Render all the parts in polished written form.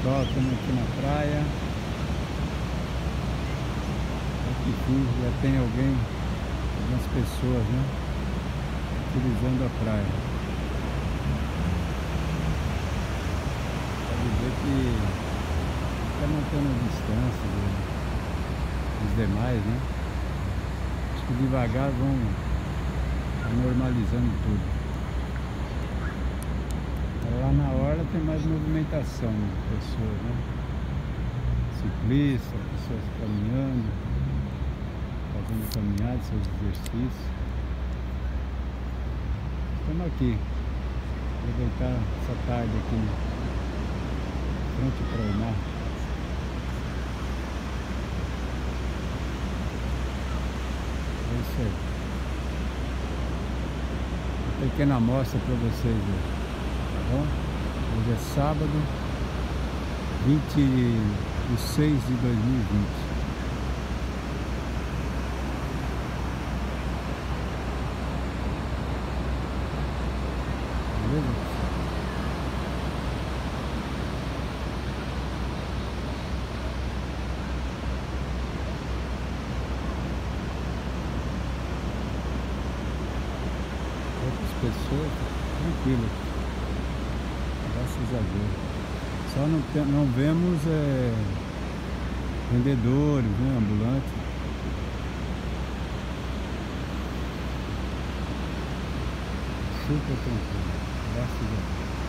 pessoal, estamos aqui na praia. Aqui já tem algumas pessoas, né, utilizando a praia. Pode ver que está mantendo a distância dos demais, né? Acho que devagar vão normalizando tudo. Lá na orla tem mais movimentação de pessoas, né? Ciclistas, pessoas caminhando, fazendo caminhada, seus exercícios. Estamos aqui, aproveitar essa tarde aqui em frente para o mar. É isso aí. Uma pequena amostra para vocês aí. Bom, hoje é sábado, 20/6 de 2020. Beleza? Outras pessoas tranquilas. Graças a Deus. Só não vemos vendedores, né, ambulantes. Super tranquilo. Graças a Deus.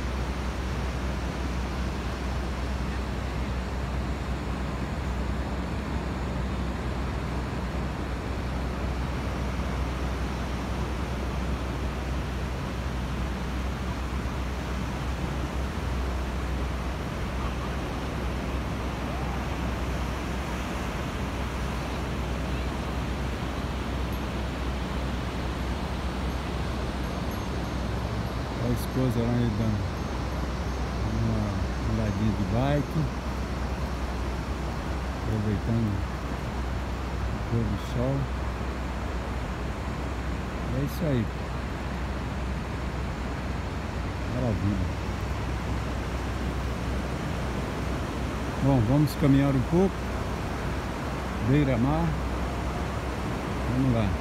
A esposa lá dando uma andadinha de bike, aproveitando o pôr do sol. É isso aí. Maravilha. Bom, vamos caminhar um pouco. Beira-mar. Vamos lá.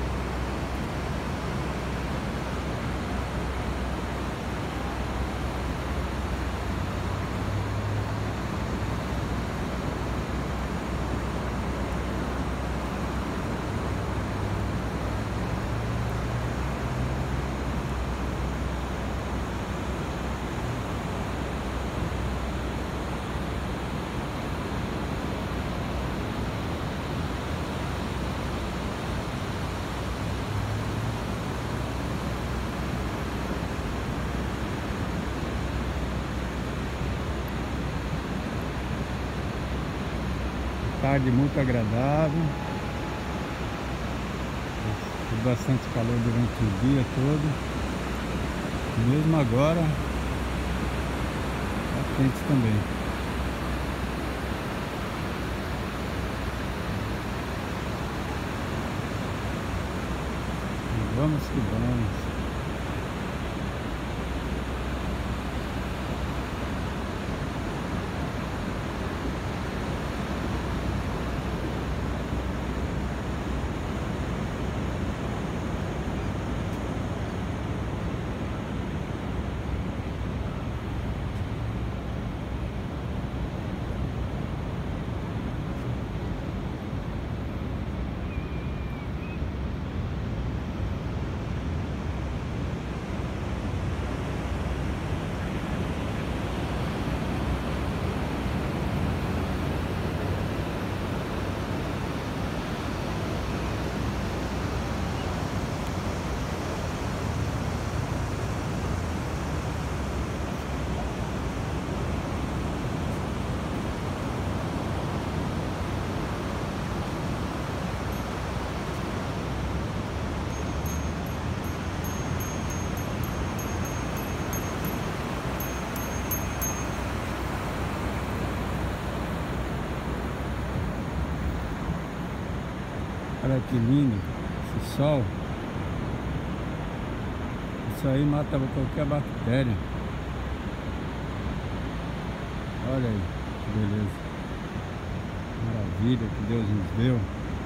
Tarde muito agradável, fez bastante calor durante o dia todo, mesmo agora tá quente também. E vamos que vamos. Olha que lindo esse sol. Isso aí mata qualquer bactéria. Olha aí, que beleza. Maravilha que Deus nos deu.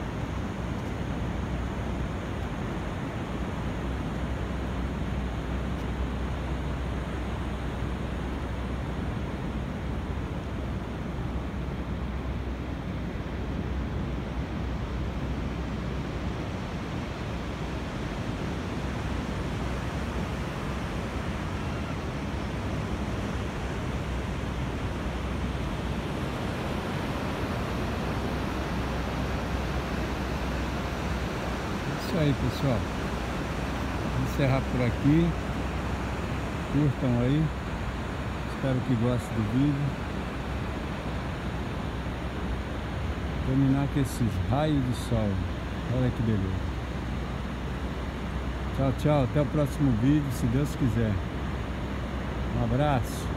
Isso aí, pessoal. Vou encerrar por aqui. Curtam aí. Espero que gostem do vídeo. Terminar com esses raios de sol. Olha que beleza. Tchau, tchau. Até o próximo vídeo, se Deus quiser. Um abraço.